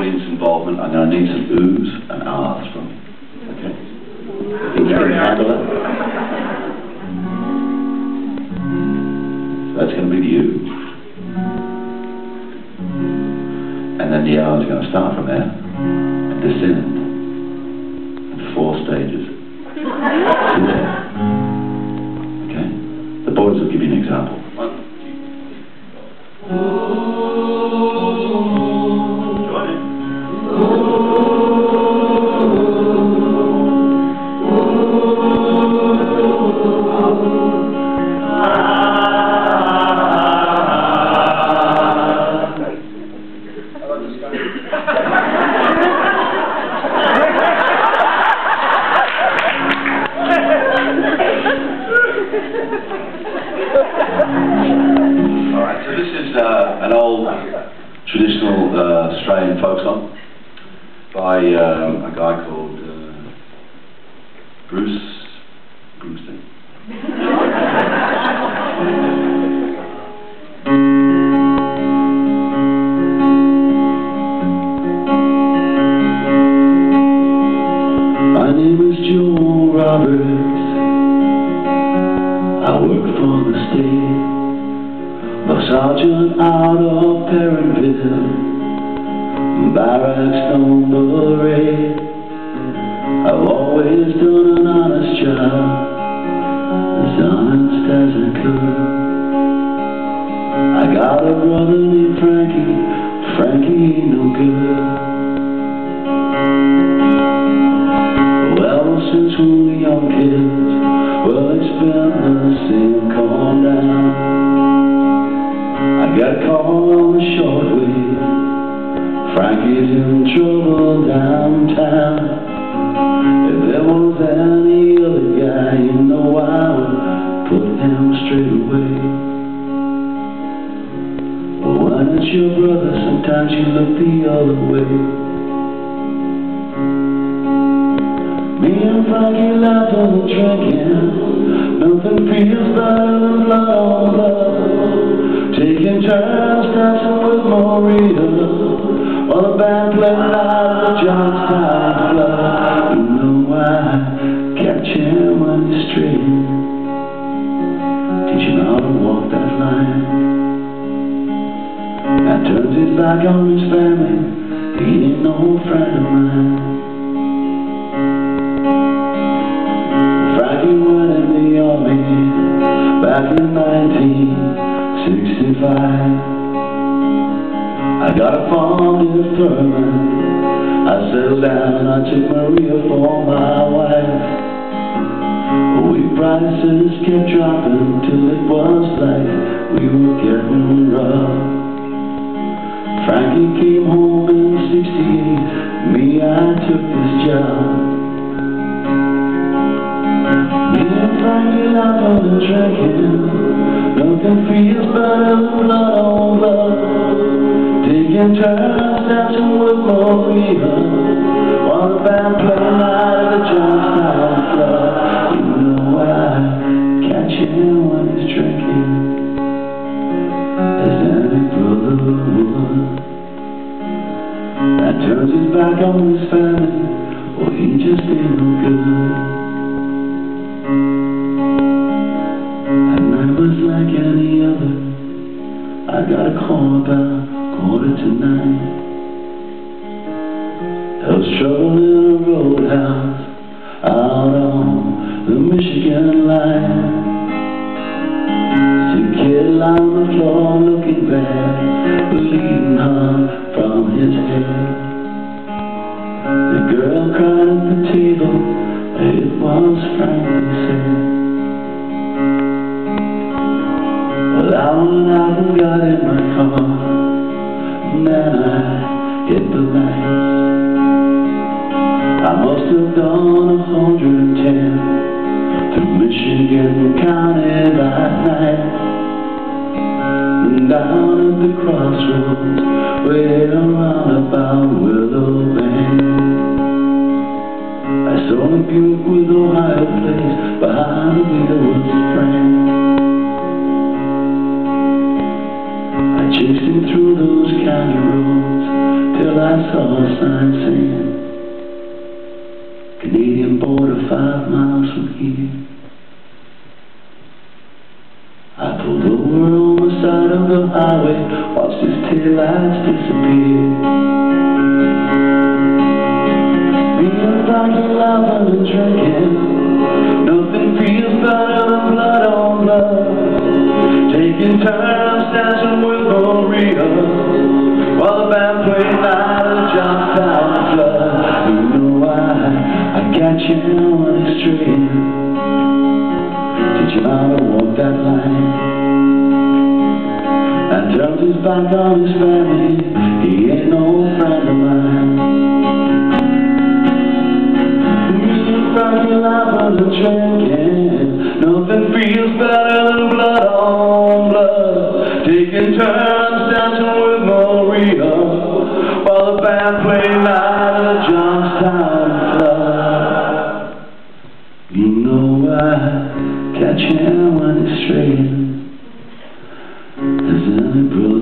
audience involvement. I'm going to need some oohs and ahs from you. Okay? Think you can handle it? So that's going to be the ooh. And then the ahs are going to start from there and descend in 4 stages. Okay? The boys will give you an example. 1, 2. Alright, so this is an old traditional Australian folk song by a guy called Bruce Springsteen. My name is Joe Roberts. I work for the state, a sergeant out of Perrinville, barracks number 8. I've always done an honest job, as honest as I could. I got a brother named Frankie, Frankie ain't no good. Well, since we were young kids, well, it's been the same, calm down. I got a call on the shortwave, Frankie's in trouble downtown. If there was any other guy, you know I would put him straight away. But when it's your brother, sometimes you look the other way. Me and Frankie laugh on the drinking. Nothing feels better than blood on blood. Taking turns dancing with Maria, while the band played out of the Johnstown Club. You know I catch him when he's straight, teach him how to walk that line. Now turns his back on his family, he ain't no friend of mine. Frankie went in the army back in 1965. I got a farm near Thurman. I settled down and I took Maria for my wife. We prices kept dropping till it was like we were getting rough. Frankie came home in 68. Me, I took this job. Frankie out on the drinking. Nothing feels better than blood on blood. Taking turns dancing with Maria, while the band playing out of the Johnstown Club. You know I catch him when he's drinking, as any brother would. That turns his back on his family, or he just ain't no good. Was like any other. I got a call about 9:15. There was trouble in a roadhouse out on the Michigan line. Some kid lying on the floor looking bad, bleeding hard from his head. The girl cried at the table, it was Frankie said. Well, I went out and got in my car, and then I hit the lights. I must have done 110 through Michigan County that night. And down at the crossroads, way around about Willow Bend, I saw a Buick with Ohio plates, behind the wheel was a friend. Chasing through those county roads till I saw last night saying, Canadian border 5 miles from here. I pulled over on the side of the highway, watched his taillights disappear. Being Frankie laughing and drinking, nothing feels better than blood on blood. Taking turns dancing with Maria, while the band played Night of the Johnstown Flood. You know I got you on a string. Teach him how to walk that line, and turns his back on his family. He ain't no friend of mine. Me and Frankie laughing and drinking, nothing feels better than blood on blood. Taking turns dancing with Maria, while the band played Night of the Johnstown Flood. You know I catch him when he's straying, as any